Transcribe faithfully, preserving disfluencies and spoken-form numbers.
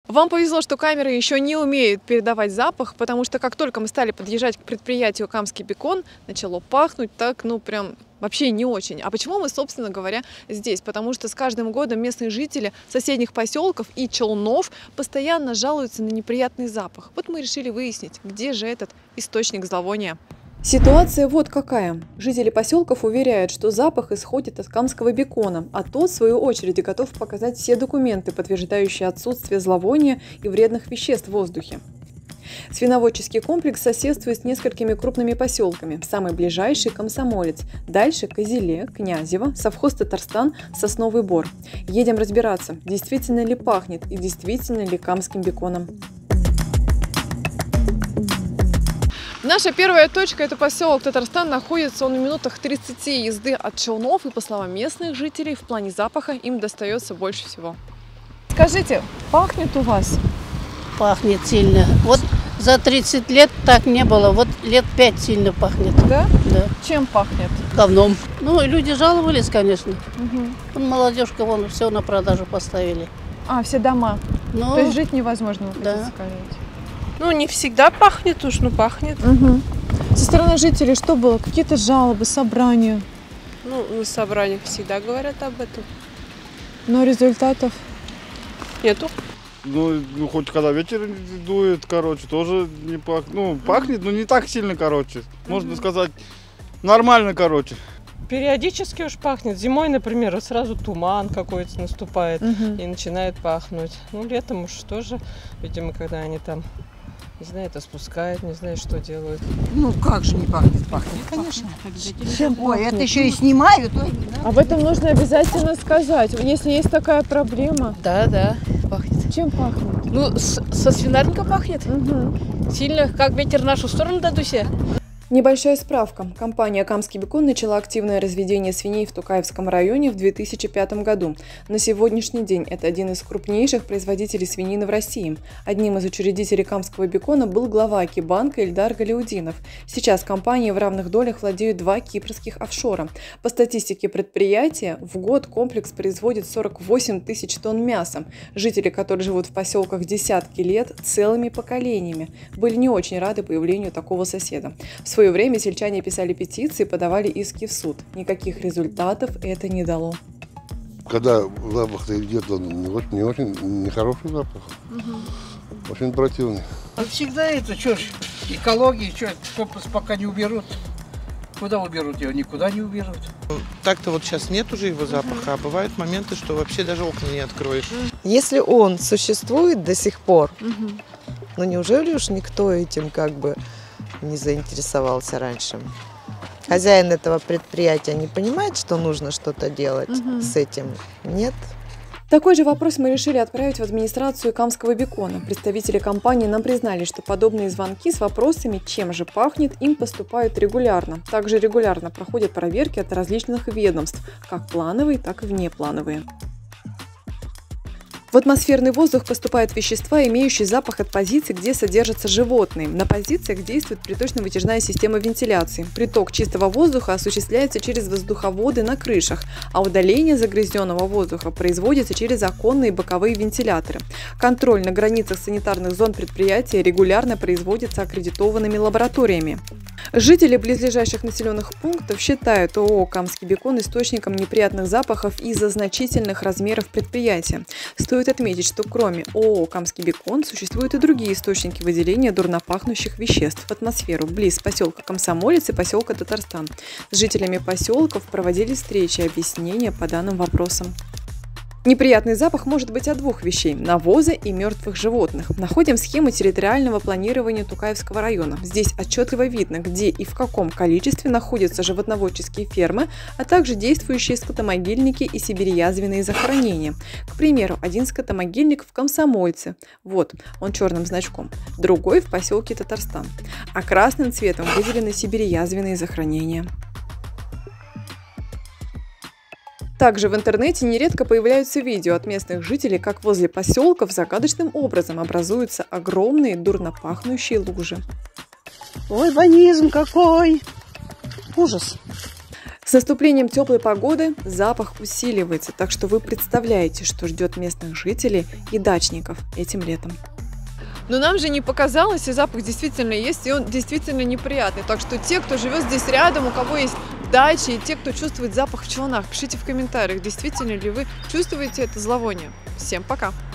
Вам повезло, что камеры еще не умеют передавать запах, потому что как только мы стали подъезжать к предприятию «Камский бекон», начало пахнуть так, ну прям вообще не очень. А почему мы, собственно говоря, здесь? Потому что с каждым годом местные жители соседних поселков и Челнов постоянно жалуются на неприятный запах. Вот мы решили выяснить, где же этот источник зловония. Ситуация вот какая. Жители поселков уверяют, что запах исходит от камского бекона, а тот, в свою очередь, готов показать все документы, подтверждающие отсутствие зловония и вредных веществ в воздухе. Свиноводческий комплекс соседствует с несколькими крупными поселками. Самый ближайший – Комсомолец. Дальше – Козеле, Князево, совхоз Татарстан, Сосновый Бор. Едем разбираться, действительно ли пахнет и действительно ли камским беконом. Наша первая точка – это поселок Татарстан. Находится он в минутах тридцати езды от Челнов. И, по словам местных жителей, в плане запаха им достается больше всего. Скажите, пахнет у вас? Пахнет сильно. Вот за тридцать лет так не было. Вот лет пять сильно пахнет. Да? Да. Чем пахнет? Говном. Ну, люди жаловались, конечно. Угу. Молодежка вон все на продажу поставили. А, все дома. Ну, то есть жить невозможно, вы да. хотите сказать? Ну, не всегда пахнет уж, но пахнет. Угу. Со стороны жителей что было? Какие-то жалобы, собрания? Ну, на собраниях всегда говорят об этом. Но результатов? Нету. Ну, ну, хоть когда ветер дует, короче, тоже не пахнет. Ну, пахнет, но не так сильно, короче. Можно сказать, нормально, короче. Периодически уж пахнет. Зимой, например, сразу туман какой-то наступает Угу. и начинает пахнуть. Ну, летом уж тоже, видимо, когда они там, не знаю, это спускают, не знаю, что делают. Ну, как же не пахнет? Пахнет, конечно. Чем Ой, пахнет? это еще и снимают. Ой, не надо. Об этом нужно обязательно сказать, если есть такая проблема. Да, да, пахнет. Чем пахнет? Ну, с, со свинарника пахнет. Угу. Сильно, как ветер в нашу сторону дадуся. Небольшая справка. Компания «Камский бекон» начала активное разведение свиней в Тукаевском районе в две тысячи пятом году. На сегодняшний день это один из крупнейших производителей свинины в России. Одним из учредителей «Камского бекона» был глава Акибанка Ильдар Галяудинов. Сейчас компания в равных долях владеют два кипрских офшора. По статистике предприятия, в год комплекс производит сорок восемь тысяч тонн мяса. Жители, которые живут в поселках десятки лет, целыми поколениями, были не очень рады появлению такого соседа. В В свое время сельчане писали петиции, подавали иски в суд. Никаких результатов это не дало. Когда запах-то идет, он не очень, не очень нехороший запах. Угу. Очень противный. А всегда это, что ж, экология, что, пока не уберут. Куда уберут его? Никуда не уберут. Так-то вот сейчас нет уже его запаха, а бывают моменты, что вообще даже окна не откроешь. Если он существует до сих пор, Угу. ну неужели уж никто этим как бы не заинтересовался раньше? Хозяин этого предприятия не понимает, что нужно что-то делать Угу. с этим? Нет. Такой же вопрос мы решили отправить в администрацию «Камского бекона». Представители компании нам признали, что подобные звонки с вопросами, чем же пахнет, им поступают регулярно. Также регулярно проходят проверки от различных ведомств, как плановые, так и внеплановые. В атмосферный воздух поступают вещества, имеющие запах от позиций, где содержатся животные. На позициях действует приточно-вытяжная система вентиляции. Приток чистого воздуха осуществляется через воздуховоды на крышах, а удаление загрязненного воздуха производится через оконные и боковые вентиляторы. Контроль на границах санитарных зон предприятия регулярно производится аккредитованными лабораториями. Жители близлежащих населенных пунктов считают ООО «Камский бекон» источником неприятных запахов из-за значительных размеров предприятия. Стоит отметить, что кроме ООО «Камский бекон» существуют и другие источники выделения дурнопахнущих веществ в атмосферу близ поселка Комсомолец и поселка Татарстан. С жителями поселков проводили встречи и объяснения по данным вопросам. Неприятный запах может быть от двух вещей – навоза и мертвых животных. Находим схему территориального планирования Тукаевского района. Здесь отчетливо видно, где и в каком количестве находятся животноводческие фермы, а также действующие скотомогильники и сибирьязвенные захоронения. К примеру, один скотомогильник в Комсомольце, вот он черным значком, другой в поселке Татарстан, а красным цветом выделены сибирьязвенные захоронения. Также в интернете нередко появляются видео от местных жителей, как возле поселков загадочным образом образуются огромные дурно пахнущие лужи. Ой, банизм какой! Ужас! С наступлением теплой погоды запах усиливается, так что вы представляете, что ждет местных жителей и дачников этим летом. Но нам же не показалось, и запах действительно есть, и он действительно неприятный. Так что те, кто живет здесь рядом, у кого есть дачи, и те, кто чувствует запах в челнах, пишите в комментариях, действительно ли вы чувствуете это зловоние. Всем пока!